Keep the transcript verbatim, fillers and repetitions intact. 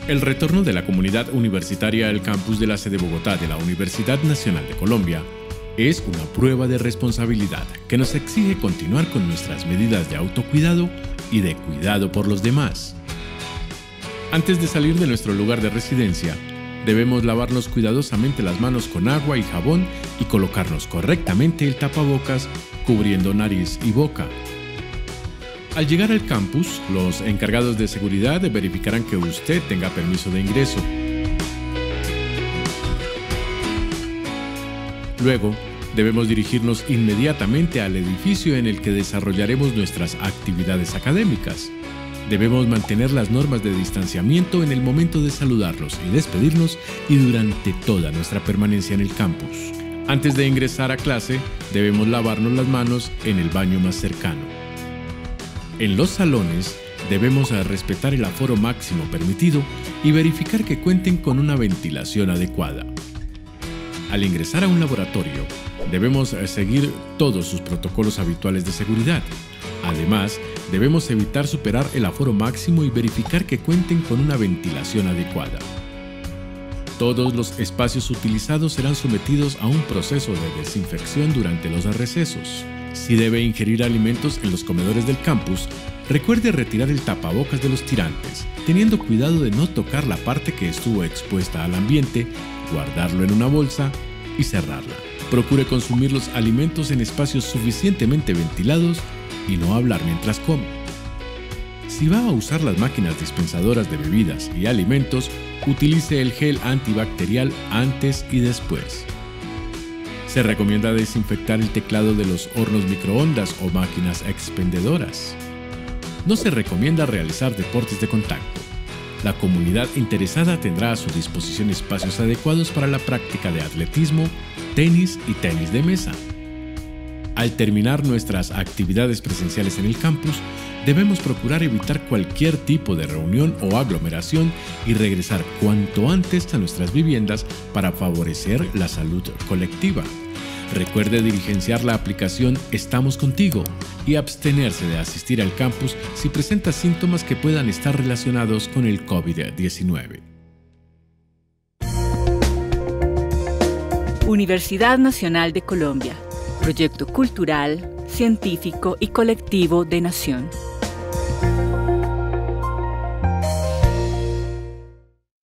El retorno de la comunidad universitaria al campus de la sede Bogotá de la Universidad Nacional de Colombia es una prueba de responsabilidad que nos exige continuar con nuestras medidas de autocuidado y de cuidado por los demás. Antes de salir de nuestro lugar de residencia, debemos lavarnos cuidadosamente las manos con agua y jabón y colocarnos correctamente el tapabocas cubriendo nariz y boca. Al llegar al campus, los encargados de seguridad verificarán que usted tenga permiso de ingreso. Luego, debemos dirigirnos inmediatamente al edificio en el que desarrollaremos nuestras actividades académicas. Debemos mantener las normas de distanciamiento en el momento de saludarlos y despedirnos y durante toda nuestra permanencia en el campus. Antes de ingresar a clase, debemos lavarnos las manos en el baño más cercano. En los salones, debemos respetar el aforo máximo permitido y verificar que cuenten con una ventilación adecuada. Al ingresar a un laboratorio, debemos seguir todos sus protocolos habituales de seguridad. Además, debemos evitar superar el aforo máximo y verificar que cuenten con una ventilación adecuada. Todos los espacios utilizados serán sometidos a un proceso de desinfección durante los recesos. Si debe ingerir alimentos en los comedores del campus, recuerde retirar el tapabocas de los tirantes, teniendo cuidado de no tocar la parte que estuvo expuesta al ambiente, guardarlo en una bolsa y cerrarla. Procure consumir los alimentos en espacios suficientemente ventilados y no hablar mientras come. Si va a usar las máquinas dispensadoras de bebidas y alimentos, utilice el gel antibacterial antes y después. Se recomienda desinfectar el teclado de los hornos microondas o máquinas expendedoras. No se recomienda realizar deportes de contacto. La comunidad interesada tendrá a su disposición espacios adecuados para la práctica de atletismo, tenis y tenis de mesa. Al terminar nuestras actividades presenciales en el campus, debemos procurar evitar cualquier tipo de reunión o aglomeración y regresar cuanto antes a nuestras viviendas para favorecer la salud colectiva. Recuerde diligenciar la aplicación Estamos Contigo y abstenerse de asistir al campus si presenta síntomas que puedan estar relacionados con el COVID diecinueve. Universidad Nacional de Colombia, proyecto cultural, científico y colectivo de Nación.